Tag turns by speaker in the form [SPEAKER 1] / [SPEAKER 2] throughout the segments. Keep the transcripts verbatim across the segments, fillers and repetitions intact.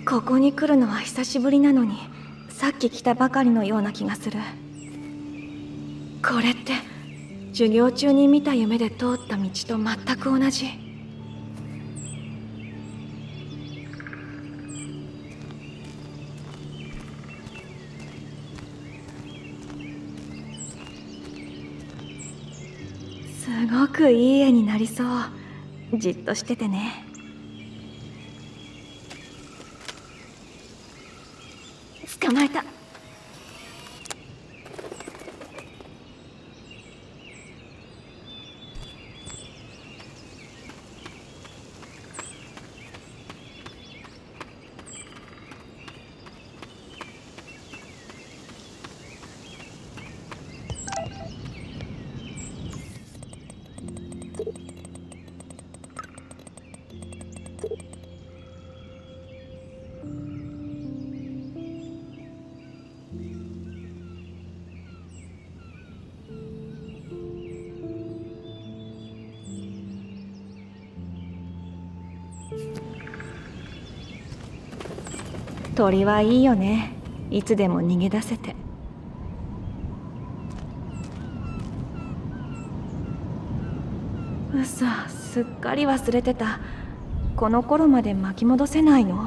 [SPEAKER 1] ここに来るのは久しぶりなのに、さっき来たばかりのような気がする。これって授業中に見た夢で通った道と全く同じ。すごくいい絵になりそう。じっとしててね。捕まえた。鳥はいいよね。いつでも逃げ出せて。うそ、すっかり忘れてた。この頃まで巻き戻せないの？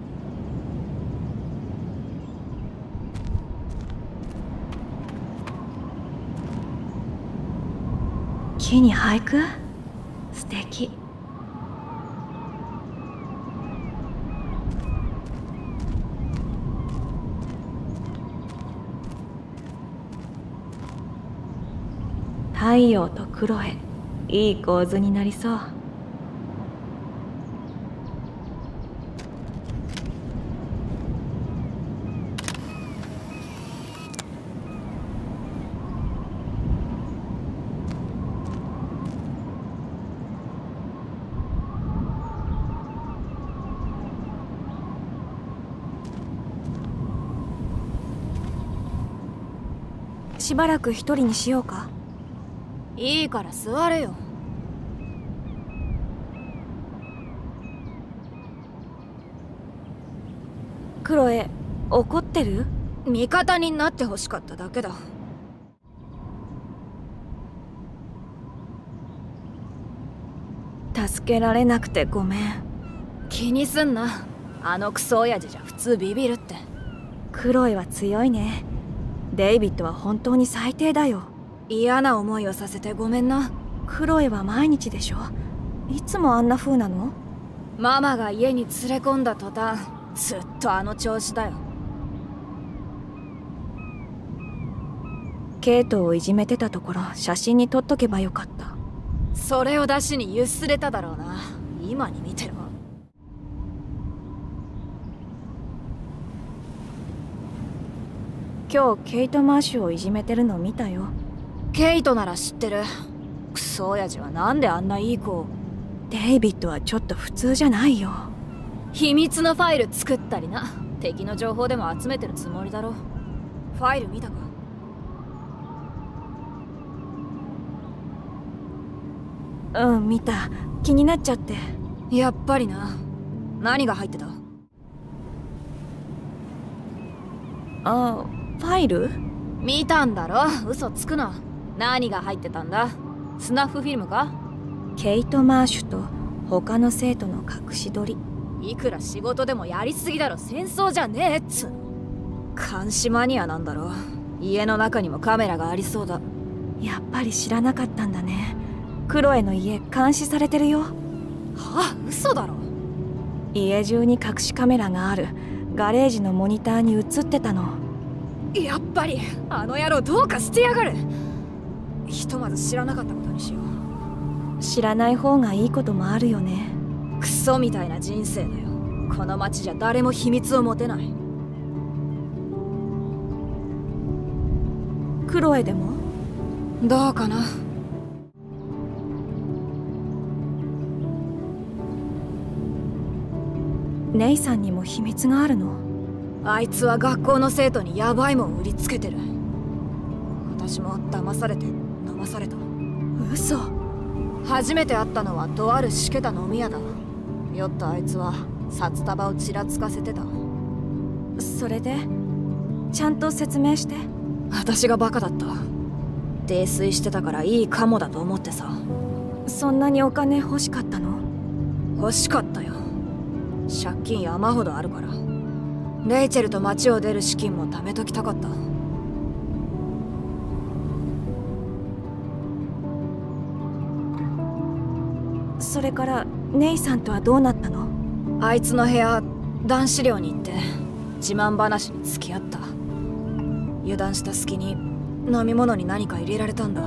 [SPEAKER 1] 木に俳句？素敵。太陽とクロエ、いい構図になりそう。しばらく一人にしようか。
[SPEAKER 2] いいから座れよ。
[SPEAKER 1] クロエ、怒ってる？
[SPEAKER 2] 味方になってほしかっただけだ。
[SPEAKER 1] 助けられなくてごめん。
[SPEAKER 2] 気にすんな。あのクソ親父じゃ普通ビビるって。
[SPEAKER 1] クロエは強いね。デイビッドは本当に最低だよ。
[SPEAKER 2] 嫌な思いをさせてごめんな。
[SPEAKER 1] クロエは毎日でしょ。いつもあんな風なの？
[SPEAKER 2] ママが家に連れ込んだ途端ずっとあの調子だよ。
[SPEAKER 1] ケイトをいじめてたところ写真に撮っとけばよかった。
[SPEAKER 2] それを出しにゆすれただろうな。今に見てろ。
[SPEAKER 1] 今日ケイト・マーシュをいじめてるの見たよ。
[SPEAKER 2] ケイトなら知ってる。クソ親父はなんであんないい子を。
[SPEAKER 1] デイビッドはちょっと普通じゃないよ。
[SPEAKER 2] 秘密のファイル作ったりな。敵の情報でも集めてるつもりだろ。ファイル見たか？
[SPEAKER 1] うん、見た。気になっちゃって。
[SPEAKER 2] やっぱりな。何が入ってた？
[SPEAKER 1] あ、ファイル？
[SPEAKER 2] 見たんだろ。嘘つくな。何が入ってたんだ？スナッフフィルムか？
[SPEAKER 1] ケイト・マーシュと他の生徒の隠し撮り。
[SPEAKER 2] いくら仕事でもやりすぎだろ。戦争じゃねえっつ。監視マニアなんだろ。家の中にもカメラがありそうだ。
[SPEAKER 1] やっぱり知らなかったんだね。クロエの家監視されてるよ。
[SPEAKER 2] はあ、嘘だろ。
[SPEAKER 1] 家中に隠しカメラがある。ガレージのモニターに映ってたの。
[SPEAKER 2] やっぱりあの野郎どうかしてやがる。ひとまず知らなかったことにしよ
[SPEAKER 1] う。知らない方がいいこともあるよね。
[SPEAKER 2] クソみたいな人生だよ。この町じゃ誰も秘密を持てない。
[SPEAKER 1] クロエでも？
[SPEAKER 2] どうかな。
[SPEAKER 1] ネイさんにも秘密があるの？
[SPEAKER 2] あいつは学校の生徒にヤバいもん売りつけてる。私も騙されて飲まされた。
[SPEAKER 1] 嘘。
[SPEAKER 2] 初めて会ったのはとあるしけた飲み屋だ。酔ったあいつは札束をちらつかせてた。
[SPEAKER 1] それでちゃんと説明して。
[SPEAKER 2] 私がバカだった。泥酔してたからいいカモだと思ってさ。
[SPEAKER 1] そんなにお金欲しかったの？
[SPEAKER 2] 欲しかったよ。借金山ほどあるから。レイチェルと街を出る資金も貯めときたかった。
[SPEAKER 1] それからネイさんとはどうなったの？
[SPEAKER 2] あいつの部屋男子寮に行って自慢話に付き合った。油断した隙に飲み物に何か入れられたんだ。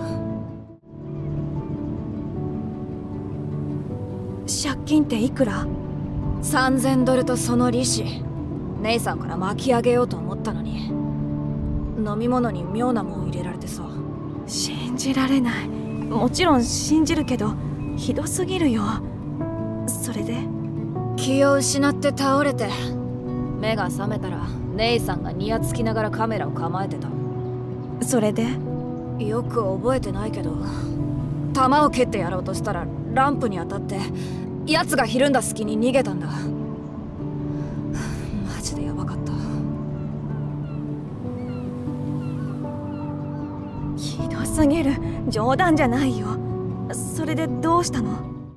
[SPEAKER 1] 借金っていくら？
[SPEAKER 2] さんぜんドルとその利子。姉さんから巻き上げようと思ったのに飲み物に妙なもん入れられてさ。
[SPEAKER 1] 信じられない。もちろん信じるけどひどすぎるよ。それで
[SPEAKER 2] 気を失って倒れて目が覚めたら姉さんがニヤつきながらカメラを構えてた。
[SPEAKER 1] それで
[SPEAKER 2] よく覚えてないけど弾を蹴ってやろうとしたらランプに当たって奴がひるんだ隙に逃げたんだ。マジでヤバかった。
[SPEAKER 1] ひどすぎる。冗談じゃないよ。それでどうしたの？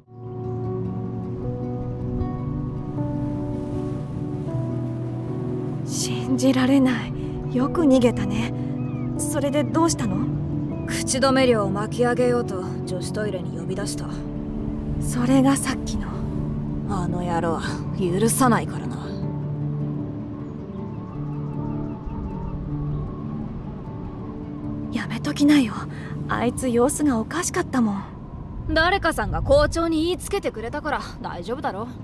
[SPEAKER 1] 信じられない。よく逃げたね。それでどうしたの？
[SPEAKER 2] 口止め料を巻き上げようと女子トイレに呼び出した。
[SPEAKER 1] それがさっきの。
[SPEAKER 2] あの野郎は許さないからな。
[SPEAKER 1] やめときなよ。あいつ様子がおかしかったもん。
[SPEAKER 2] 誰かさんが校長に言いつけてくれたから大丈夫だろ。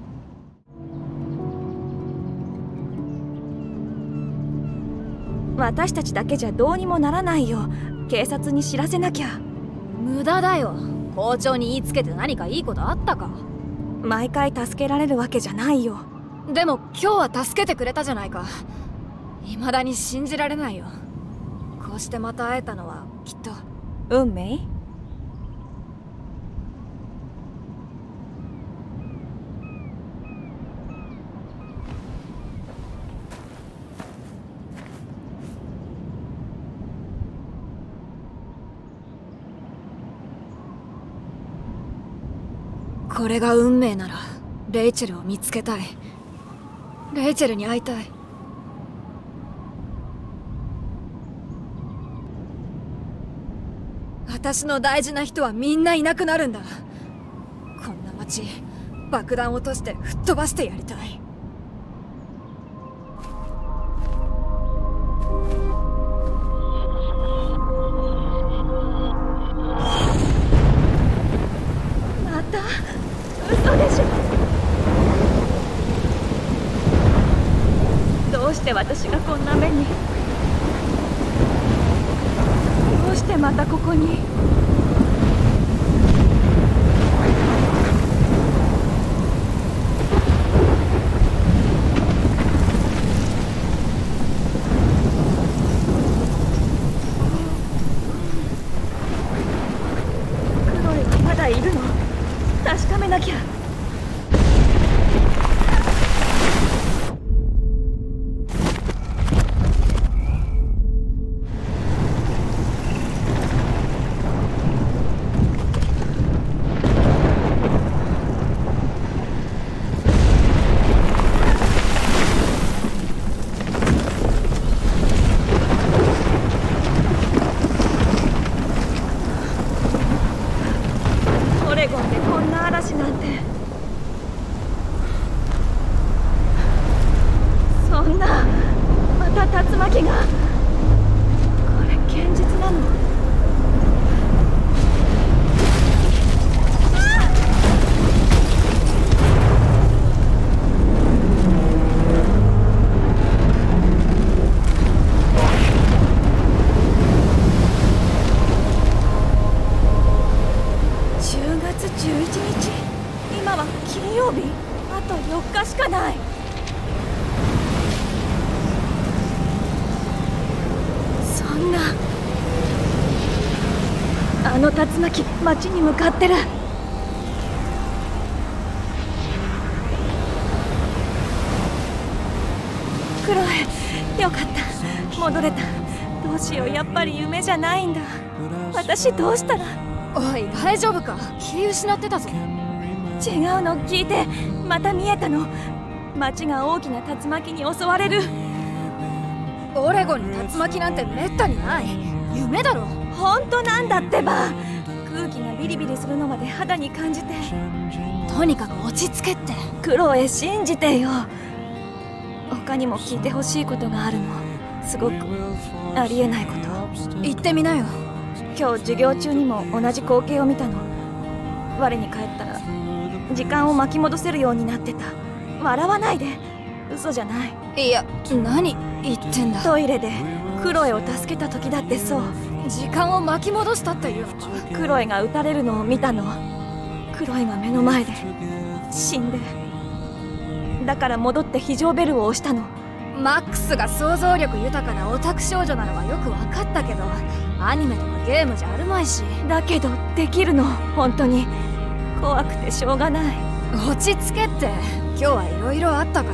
[SPEAKER 1] 私たちだけじゃどうにもならないよ。警察に知らせなきゃ。
[SPEAKER 2] 無駄だよ。校長に言いつけて何かいいことあったか？
[SPEAKER 1] 毎回助けられるわけじゃないよ。
[SPEAKER 2] でも今日は助けてくれたじゃないか。未だに信じられないよ。こうしてまた会えたのはきっと
[SPEAKER 1] 運命？
[SPEAKER 2] これが運命ならレイチェルを見つけたい。レイチェルに会いたい。私の大事な人はみんないなくなるんだ。こんな街爆弾落として吹っ飛ばしてやりたい。
[SPEAKER 1] また？嘘でしょ。どうして私がこんな目に？どうしてまたここに？クロエはまだいるの？確かめなきゃ。オレゴンでこんな嵐なんて。そんな、また竜巻が。これ現実なの？じゅうがつじゅういちにち、今は金曜日。あとよっかしかない。そんな。あの竜巻、街に向かってる。 クロエ、よかった、戻れた。どうしよう、やっぱり夢じゃないんだ。私どうしたら。
[SPEAKER 2] おい、大丈夫か？気失ってたぞ。
[SPEAKER 1] 違うの、聞いて。また見えたの。街が大きな竜巻に襲われる。
[SPEAKER 2] オレゴンに竜巻なんてめったにない。夢だろ。
[SPEAKER 1] 本当なんだってば。空気がビリビリするのまで肌に感じて。
[SPEAKER 2] とにかく落ち着けって。
[SPEAKER 1] クロエ、信じてよ。他にも聞いてほしいことがあるの。すごくありえないこと。
[SPEAKER 2] 言ってみなよ。
[SPEAKER 1] 今日授業中にも同じ光景を見たの。我に返ったら時間を巻き戻せるようになってた。笑わないで。嘘じゃない。
[SPEAKER 2] いや、何言ってんだ。
[SPEAKER 1] トイレでクロエを助けた時だってそう。
[SPEAKER 2] 時間を巻き戻したっていうのか。
[SPEAKER 1] クロエが撃たれるのを見たの。クロエが目の前で死んで。だから戻って非常ベルを押したの。
[SPEAKER 2] マックスが想像力豊かなオタク少女なのはよく分かったけど、アニメとかゲームじゃあるまいし。
[SPEAKER 1] だけどできるの。本当に怖くてしょうがない。
[SPEAKER 2] 落ち着けって。今日はいろいろあったから。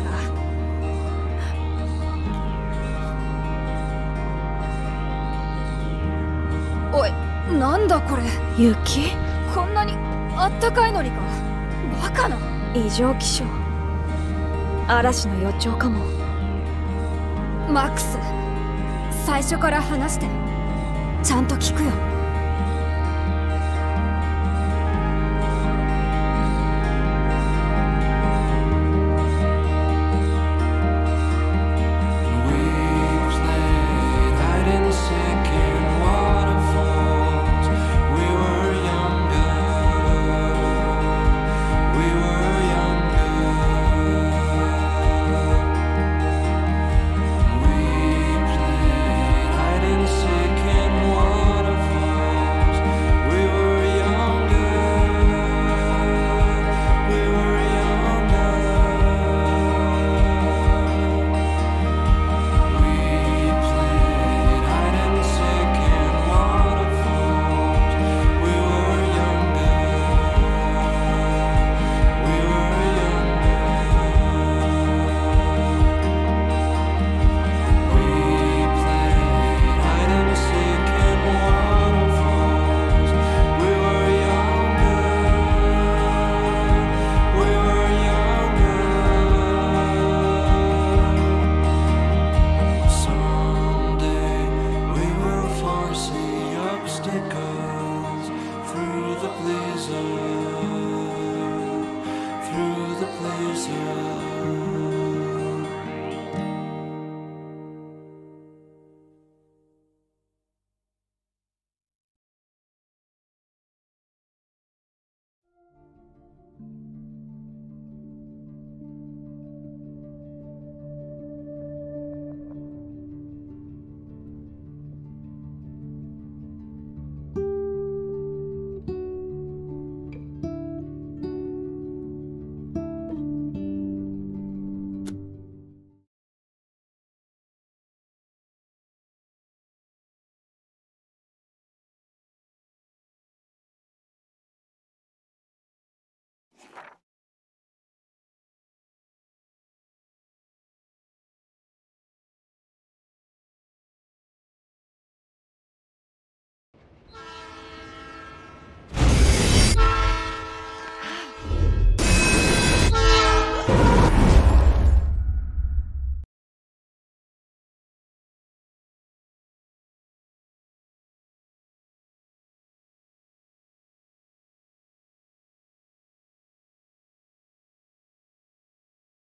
[SPEAKER 2] おい、なんだこれ。
[SPEAKER 1] 雪？
[SPEAKER 2] こんなにあったかいのにか。バカな。
[SPEAKER 1] 異常気象。嵐の予兆かも。
[SPEAKER 2] マックス、最初から話して。ちゃんと聞くよ。